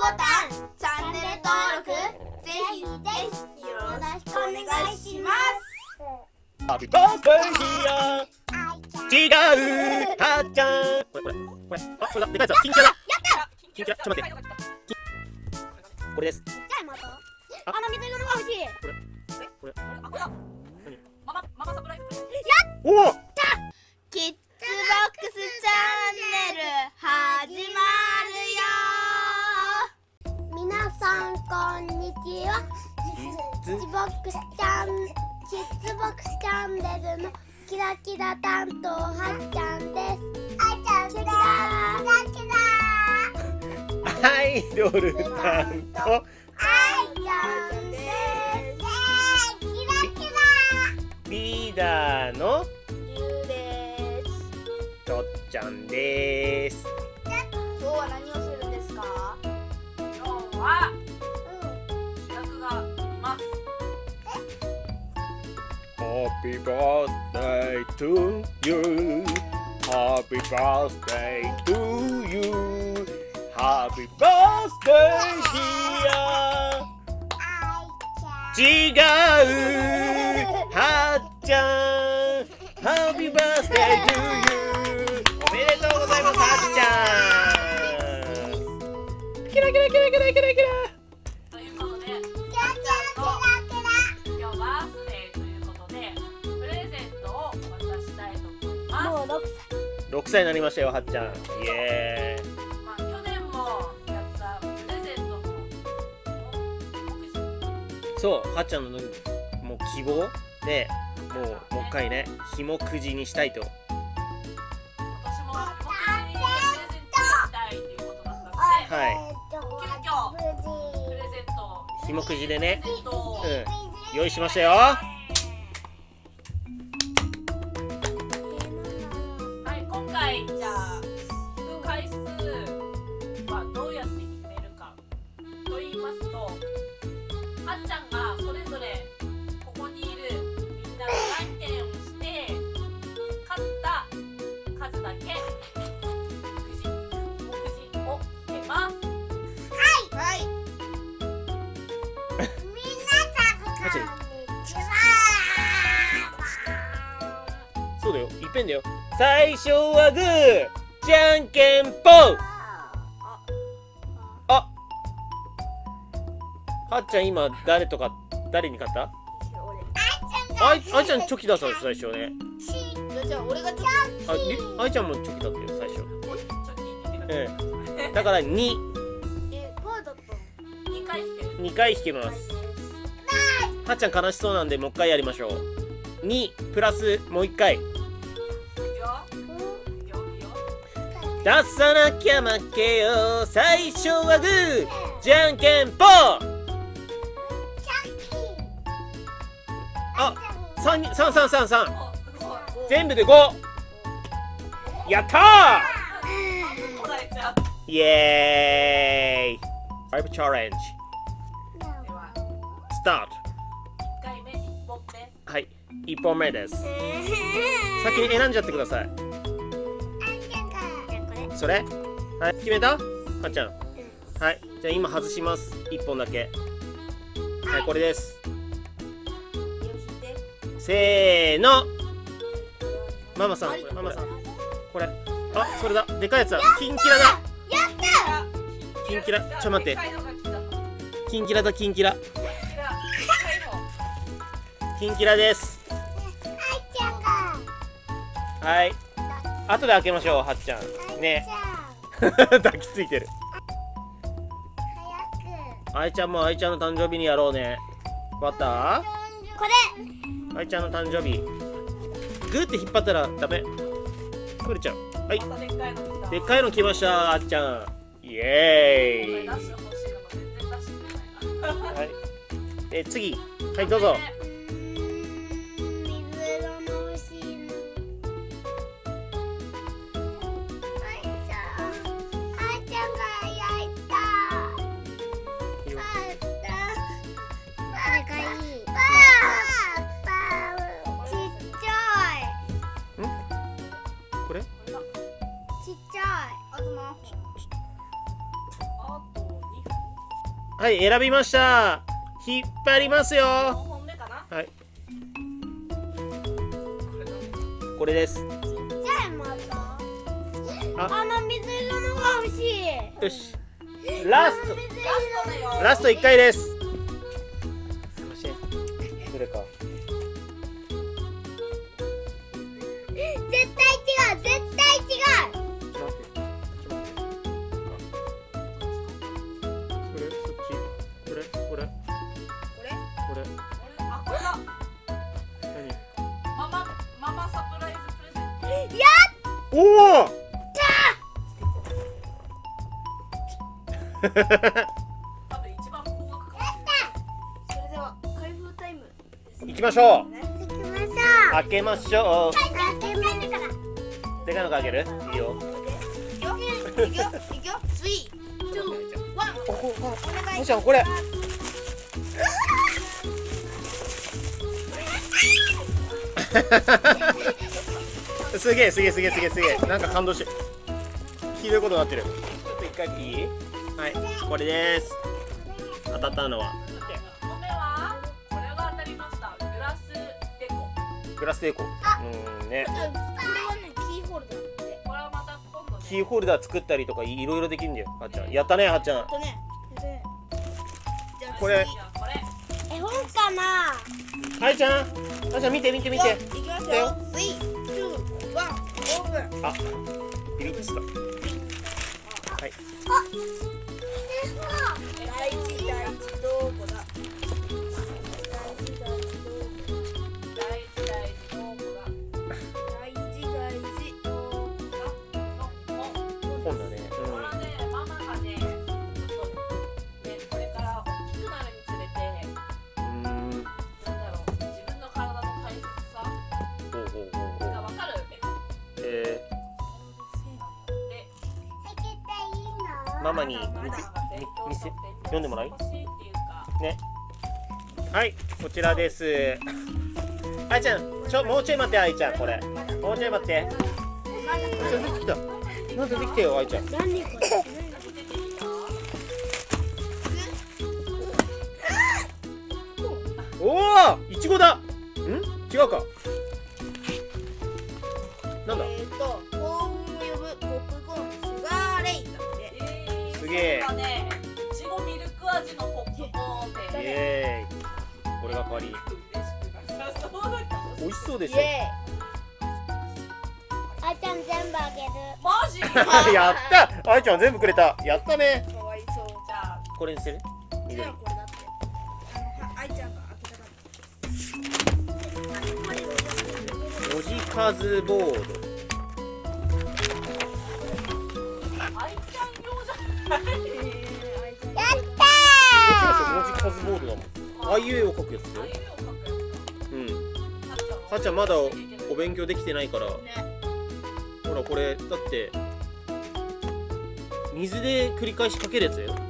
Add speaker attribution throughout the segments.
Speaker 1: タン、チャンネル登録、ぜひよろしくお願いします。
Speaker 2: ハッピーバースデーヒー違うはっちゃん。これあ、これだ、でかいやつだ。金キラだ。金キラ、ちょっと待って。これです。
Speaker 1: じゃあまた水色のが欲しい。
Speaker 2: これ
Speaker 3: あ、これだ。ママサプライズ。
Speaker 2: おお、
Speaker 1: キッズボックスチャンネル始まるよ。皆さんこんにちは。キッズボックスチャンネルのキラキラ担当はっちゃんです。
Speaker 2: アイドル担当リーダーのとっちゃんです。
Speaker 1: 今日は何をするんですか？
Speaker 3: 今日は主役がいます。
Speaker 2: Happy birthday to you. Happy birthday to you. Happy birthday dear. 違うはっちゃん。Happy birthday to you. おめでとうございます、はっちゃん。キラキラキラキラキラキラ。
Speaker 3: ということで、今日バースデーということで、プレゼントを渡したいと思います。
Speaker 1: もう6
Speaker 2: 6歳になりましたよ、はっちゃん。イエーイ。
Speaker 3: 去年もやったプレゼントの
Speaker 2: そう、はっちゃんのもう希望でもう一回ね、ひもくじにしたいと。
Speaker 3: 今年も僕にプレゼントしたいということだったので、
Speaker 2: はい
Speaker 3: 急遽プレゼント
Speaker 2: ひもくじでね、
Speaker 3: プレゼントを
Speaker 2: 用意しましたよ。
Speaker 3: はい、今回じゃあ引く回数はどうやって決めるかと言いますと、はっちゃんがそれぞれここにいるみんながじゃんけんをして勝った数だけくじを引けます。
Speaker 1: はい。
Speaker 2: そうだよ、いっぺんだよ。最初はグー、じゃんけんぽん。あ、はっちゃん今誰に勝った？あいちゃんチョキだったでしょ最初ね。
Speaker 1: じゃあ俺がちょっ
Speaker 2: あいちゃんもチョキだったよ最初。
Speaker 3: ちょっと聞いてください。
Speaker 2: だから2
Speaker 1: パーだったの。
Speaker 3: 2回引ける。
Speaker 2: 2回引けます。はっちゃん悲しそうなんでもう一回やりましょう。2プラスもう1回。
Speaker 3: いくよいくよいくよ。
Speaker 2: 出さなきゃ負けよ。最初はグー、じゃんけんぽん。あ、3、3、3、3、3。
Speaker 3: お、すごい。
Speaker 2: 全部で5。やったー。
Speaker 3: 取られちゃう。
Speaker 2: イエーイ。5チャレンジ
Speaker 3: では
Speaker 2: スタート。
Speaker 3: 1回目1本目。
Speaker 2: はい、1本目です。先に選んじゃってください。それはい、決めた？はっちゃん。はい、じゃあ今外します。1本だけ。はい、これです。せーの。ママさん、これママさん。これ。あ、それだ。でかいやつだ。キンキラだ。キンキラ。ちょっと待って。キンキラだ、キンキラ。キンキラです。はい。後で開けましょう、はっちゃん。ね。抱きついてる。あいちゃんもあいちゃんの誕生日にやろうね。わかった？
Speaker 1: これ。
Speaker 2: あいちゃんの誕生日。グーって引っ張ったらダメ。くるちゃん。はい。
Speaker 3: またでっかいの来た。
Speaker 2: でっかいの来ました、あっちゃん。イエーイ。
Speaker 3: これダッシュ欲しいのが全然ダッシュ出ないな。
Speaker 2: はい。次。はい、どうぞ。
Speaker 1: 水色の欲しいの。あいちゃんが焼いた。でかい。ちっちゃい。
Speaker 2: これ？
Speaker 1: ちっちゃい。あと何本？
Speaker 3: あと2本。
Speaker 2: はい選びました。引っ張りますよ。
Speaker 3: 4本目かな。
Speaker 2: はいこれです。
Speaker 1: じゃあまた
Speaker 2: あ
Speaker 1: 水色のが欲しい。
Speaker 2: よしラスト
Speaker 1: 水色
Speaker 3: だよ。
Speaker 2: ラスト1回です。どれか
Speaker 1: 絶対違う絶対違う。
Speaker 2: ちょっと待ってちょっと待ってそっちこれ
Speaker 3: これ。あ、これだ。
Speaker 2: 何
Speaker 3: ママサプライズプレゼント。
Speaker 2: おお
Speaker 3: 多分一番高額かもしれない。
Speaker 1: それでは開封タイムですね。
Speaker 2: 行きましょう。
Speaker 1: 行きましょう。
Speaker 2: 開けましょう。
Speaker 1: 開けるから。
Speaker 2: でかいの開ける？いいよ。
Speaker 1: いくよ。3、2、1。
Speaker 2: お
Speaker 1: お願い
Speaker 2: もちゃんこれ。すげえ。なんか感動して。ひどいことになってる。ちょっと一回いい？はい、これです。当たったのは
Speaker 3: 1個目はこれが当たりました。グラスデコ。
Speaker 2: グラスエコ。ね。
Speaker 1: これはね、キーホルダーって。
Speaker 3: これはまた今度ね。
Speaker 2: キーホルダー作ったりとかいろいろできるんだよ。はっちゃん。やったね、はっちゃん。
Speaker 1: とね。じゃあ
Speaker 2: これ
Speaker 3: じゃあこれ。
Speaker 1: 絵本かな。
Speaker 2: はいちゃん。はっちゃん見て。
Speaker 1: いきますよ。3、2、1、オープン。
Speaker 2: あ、ビビッツだ。はい。
Speaker 1: 大事どこだ。
Speaker 3: 大事どこだ。
Speaker 2: 本だね。
Speaker 3: これはね、ママがね、ちょっとね、これから大きくなるにつれて、なんだろう、自分の体の大切さ
Speaker 2: ほう。
Speaker 3: がわかるで、
Speaker 2: ママに
Speaker 3: ママが
Speaker 2: 見せ読んでもらい
Speaker 3: 欲しいっていうか、
Speaker 2: ね。はい、こちらです。あいちゃん、もうちょい待って、あいちゃん、これ。もうちょい待って。あいちゃん出てきた。なんでできてよ、あいちゃん。
Speaker 1: 何これ。
Speaker 2: おお、いちごだ。違うか。なんだ。
Speaker 1: 幸運を呼ぶポップコーンシュガーレイだって。
Speaker 2: すげえ
Speaker 3: それがね、いちごミルク味のポップコーンで、
Speaker 2: イエーイ。これが代わりに。
Speaker 3: 嬉しくなさそうだけど。
Speaker 2: 美味しそうでしょ。
Speaker 1: イエーイ。あいちゃん全部あげる。
Speaker 3: マジ？
Speaker 2: やった。あいちゃん全部くれた。やったね。
Speaker 1: かわいそう。
Speaker 3: じゃあ、
Speaker 2: これにする？緑。
Speaker 1: じゃあこれだって。あいちゃんが開けたかった。
Speaker 2: 文字数ボード。
Speaker 3: あいちゃん用じゃない。
Speaker 1: やった
Speaker 2: 文字数ボードだもん。ああいう絵を描くやつだよ。はっちゃんまだお勉強できてないから。ほらこれだって水で繰り返しかけるやつだよ。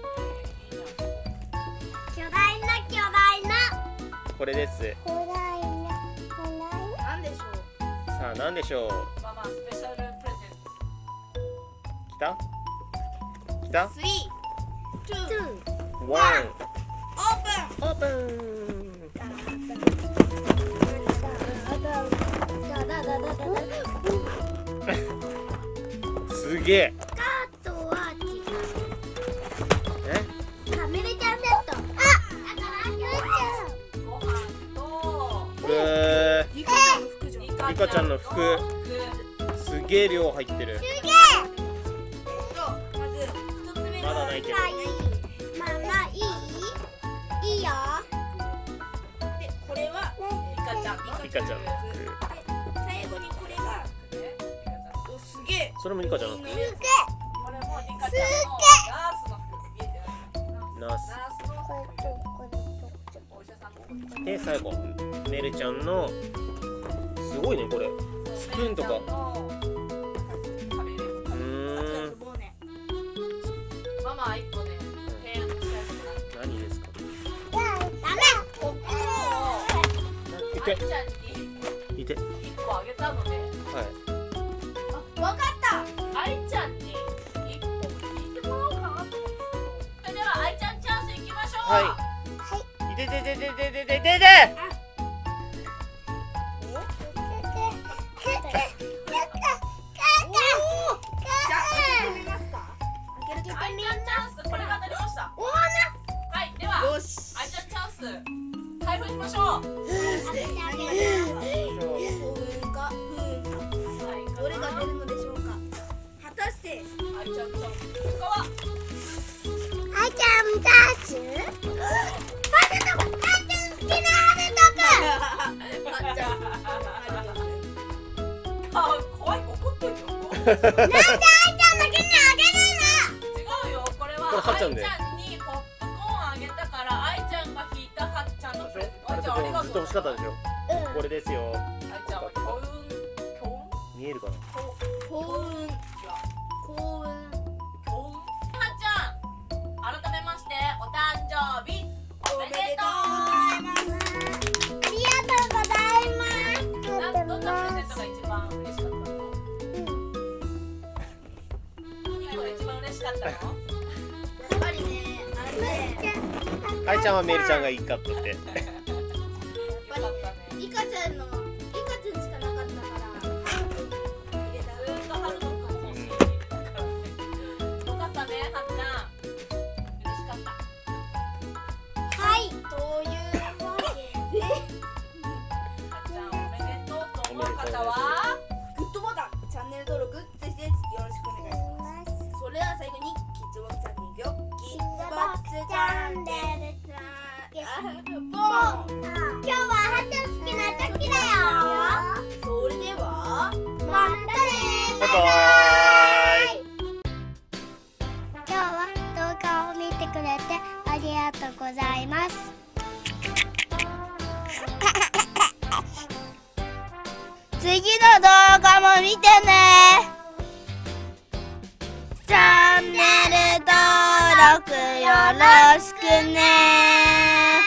Speaker 1: 巨大な。
Speaker 2: これです。
Speaker 1: なんでしょう。
Speaker 2: さあ何でしょう。
Speaker 3: ママスペシャルプレゼン
Speaker 2: 来た？来た？
Speaker 1: 3、2、
Speaker 2: ワン。
Speaker 1: オープン。
Speaker 2: オープン。すげえ。
Speaker 1: カートは違
Speaker 2: え？
Speaker 1: う。カメレちゃんセット。あ、
Speaker 3: ト。ご飯と
Speaker 2: これ
Speaker 1: リカちゃんの服じゃん。
Speaker 2: リカちゃんの服すげえ量入ってる。
Speaker 1: まず一つ目
Speaker 2: まだないけど。
Speaker 1: ママいいよ。で、これは
Speaker 3: リカちゃんの
Speaker 2: リカちゃんの服。
Speaker 1: 最後にこれがおすげえ。
Speaker 2: それもリカちゃんの服。
Speaker 3: これもリカちゃんのナースの服見えてない。
Speaker 2: ナース。
Speaker 3: ナースの服お医者さんの服
Speaker 2: で最後ねるちゃんのすごいねこれスプーンとか。
Speaker 3: 食べれる。ママ一個ね提案したやつが
Speaker 2: 何ですか。
Speaker 1: ダメ。
Speaker 3: ポップコーンを
Speaker 2: いて
Speaker 3: あいちゃんに
Speaker 2: いて。
Speaker 3: 一個あげたので、
Speaker 2: はい。
Speaker 1: わかった。
Speaker 3: あいちゃんに一個聞いてもらおうかなと思うんですけど、それではあいちゃんチャンス
Speaker 2: はいいててててててててて
Speaker 3: 愛ちゃんチャンス、これが当たりました。はい、では愛ちゃんチャンス開封しましょう。
Speaker 1: どれが出るのでしょうか。果たして
Speaker 3: 愛ちゃんチャンス、他は
Speaker 1: あいちゃんダッシュ。あいちゃん好きな
Speaker 3: あ、怖い、怒ってるよ。
Speaker 1: なんであいちゃんだけにあげる
Speaker 3: 違うよ、これは
Speaker 2: これはっちゃんで
Speaker 3: 愛ちゃんにポップコーンあげたから愛ちゃんが引いたはっちゃんのプレゼント。愛ちゃんありがとう。
Speaker 2: ずっと欲しかったでしょ。これですよ。
Speaker 3: 愛ちゃんは幸運
Speaker 2: 見えるかな。
Speaker 1: 幸運。
Speaker 3: はっちゃん、改めましてお誕生日おめでとう。
Speaker 1: ありがとうございます。
Speaker 3: どんなプレゼントが一番嬉しかったの？何が一番嬉しかったの？
Speaker 1: やっぱりね、
Speaker 2: 愛ちゃんはメルちゃんがいいかって言って。
Speaker 3: よかったね。
Speaker 1: リカちゃんしかなかったから入れた。
Speaker 3: ずっと春の君も好きでいるからね。よかったね、はっちゃん。嬉しかった。
Speaker 1: はい、というわけで
Speaker 3: はっちゃんおめでとうと思う方は
Speaker 1: グッドボタン、チャンネル登録ぜひぜひよろしくお願いします。それでは最後にキッズボックスチャンネルいくよ。キッズボックスチャンネルボン。今日ははっちゃん好きなチョキだよ。それではまたね。
Speaker 2: バイバーイ。
Speaker 4: 今日は動画を見てくれてありがとうございます。次の動画も見てね。チャンネル登録よろしくね。